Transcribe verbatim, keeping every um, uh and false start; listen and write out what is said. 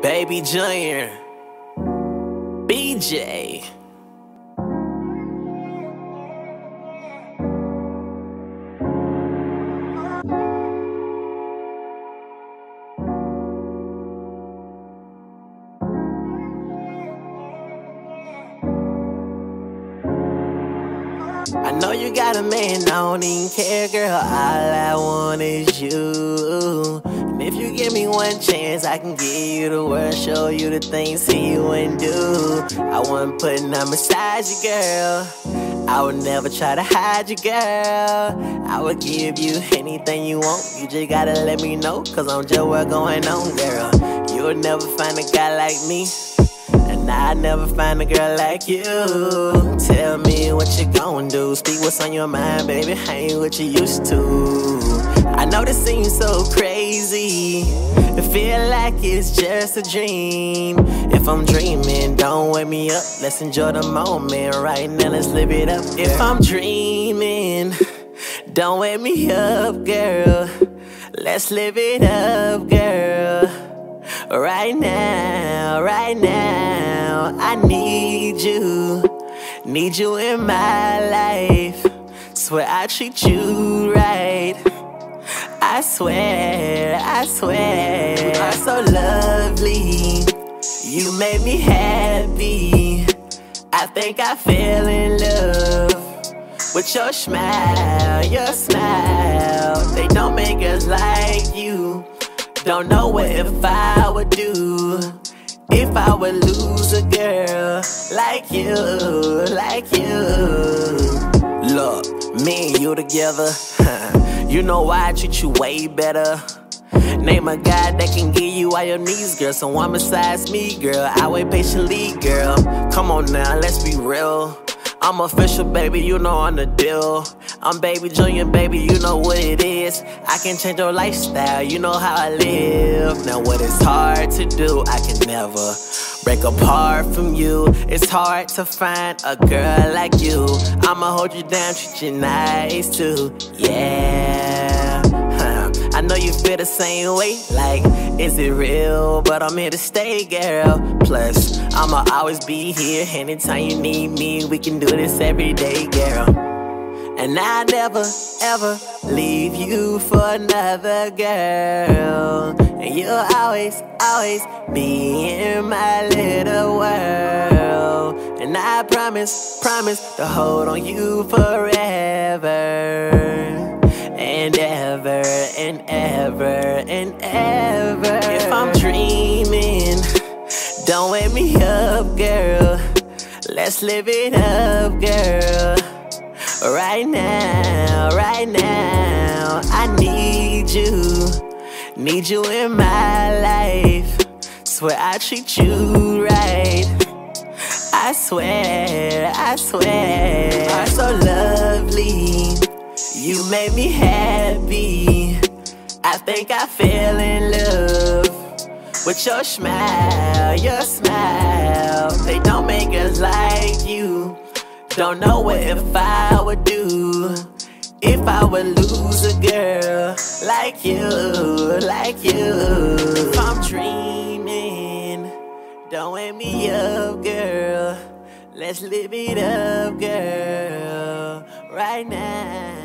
Baby Junior, B J. I know you got a man, I don't even care, girl. All I want is you. And if you give me one chance, I can give you the world, show you the things that you wouldn't do. I wouldn't put none beside you, girl. I would never try to hide you, girl. I would give you anything you want. You just gotta let me know, cause I'm just what's going on, girl. You'll never find a guy like me, and I'd never find a girl like you. Tell me what you gon' do. Speak what's on your mind, baby. I ain't what you used to. I know this seems so crazy. It feel like it's just a dream. If I'm dreaming, don't wake me up. Let's enjoy the moment right now. Let's live it up. If I'm dreaming, don't wake me up, girl. Let's live it up, girl. Right now, right now, I need you, need you in my life. Swear I treat you right. I swear, I swear, you are so lovely. You make me happy. I think I fell in love with your smile, your smile. They don't make us like you. Don't know what if I would do if I would lose a girl like you, like you. Look, me and you together, you know why I treat you way better. Name a guy that can give you all your needs, girl. Someone besides me, girl. I wait patiently, girl. Come on now, let's be real. I'm official, baby, you know I'm the deal. I'm Baby Junior, baby, you know what it is. I can change your lifestyle, you know how I live. Now what is hard to do, I can never break apart from you. It's hard to find a girl like you. I'ma hold you down, treat you nice too, yeah. Huh. I know you feel the same way, like, is it real? But I'm here to stay, girl. Plus, I'ma always be here anytime you need me. We can do this every day, girl. And I never, ever leave you for another girl. And you'll always, always be in my little world. And I promise, promise to hold on you forever and ever and ever and ever. If I'm dreaming, don't wake me up, girl. Let's live it up, girl. Right now, right now, I need you, need you in my life. Swear I treat you right. I swear, I swear, you are so lovely. You make me happy. I think I fell in love with your smile, your smile. They don't make us like you. Don't know what if I would do if I would lose a girl like you, like you. If I'm dreaming, don't wake me up, girl. Let's live it up, girl, right now.